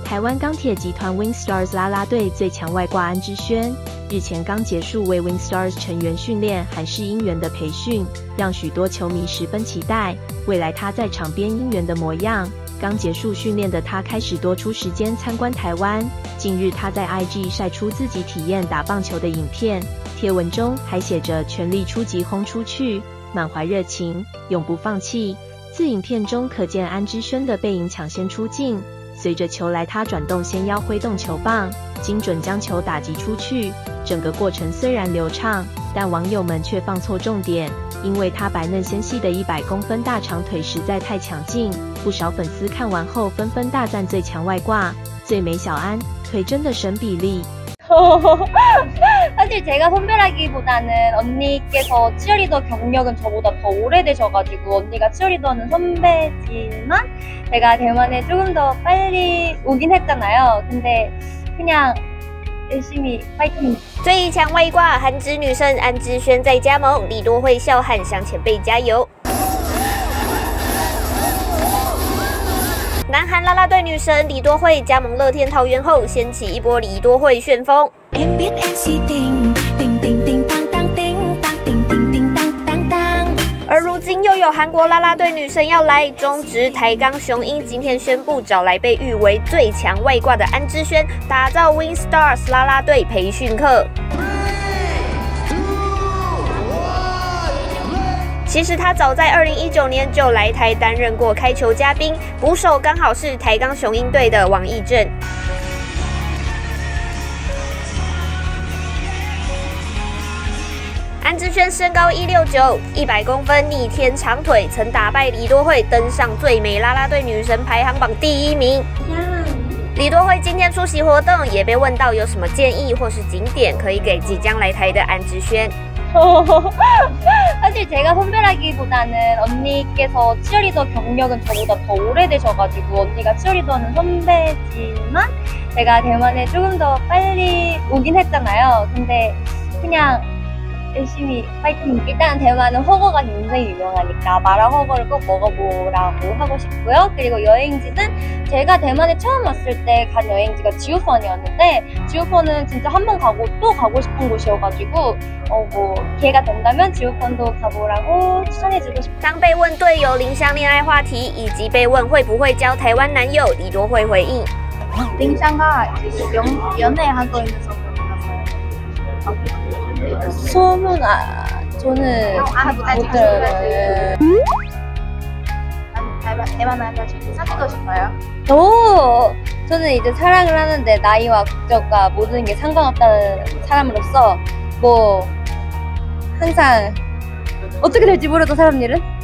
台湾钢铁集团 WingStars 啦啦队最强外挂安之轩，日前刚结束为 WingStars 成员训练韩式音源的培训，让许多球迷十分期待未来他在场边音源的模样。刚结束训练的他开始多出时间参观台湾。近日他在 IG 晒出自己体验打棒球的影片，贴文中还写着"全力出击轰出去"，满怀热情，永不放弃。自影片中可见安之轩的背影抢先出镜。随着球来，他转动纤腰挥动球棒，精准将球打击出去。整个过程虽然流畅，但网友们却放错重点，因为他白嫩纤细的100公分大长腿实在太抢镜。不少粉丝看完后纷纷大赞最强外挂、最美小安，腿真的神比例。 사실 제가 선배라기보다는 언니께서 치어리더 경력은 저보다 더 오래되셔가지고 언니가 치어리더는 선배지만 제가 대만에 조금 더 빨리 오긴 했잖아요. 근데 그냥 열심히 파이팅! 最强外挂韩职女神安之轩在加盟，李多慧笑喊向前辈加油。南韩啦啦队女神李多慧加盟乐天桃园后，掀起一波李多慧旋风。而如今又有韩国啦啦队女神要来，中职台钢雄鹰今天宣布找来被誉为最强外挂的安之轩，打造 WingStars 啦啦队培训课。其实他早在2019年就来台担任过开球嘉宾，捕手刚好是台钢雄鹰队的王义正。安之轩身高169，100公分，逆天长腿，曾打败李多慧，登上最美啦啦队女神排行榜第1名。李多慧今天出席活动，也被问到有什么建议或是景点可以给即将来台的安之轩。 사실 제가 선배라기보다는 언니께서 치어리더 경력은 저보다 더 오래되셔가지고 언니가 치어리더는 선배지만 제가 대만에 조금 더 빨리 오긴 했잖아요. 근데 그냥 열심히 파이팅! 일단 대만은 허거가 굉장히 유명하니까 마라 허거를 꼭 먹어보라고 하고 싶고요. 그리고 여행지는 제가 대만에 처음 왔을 때 간 여행지가 지우펀이었는데 지우펀은 진짜 한 번 가고 또 가고 싶은 곳이어가지고 뭐 기회가 된다면 지우펀도 가보라고 추천해주고 싶어요. 当被问队友林香恋爱话题，以及被问会不会交台湾男友，李多慧回应： 林香가 연애하고 있는 소문 저는 못 들어요. 대만 남자친구 사귀고 싶어요? 저는 이제 사랑을 하는데 나이와 국적과 모든 게 상관없다는 사람으로서 뭐 항상 어떻게 될지 모르던 사람 일은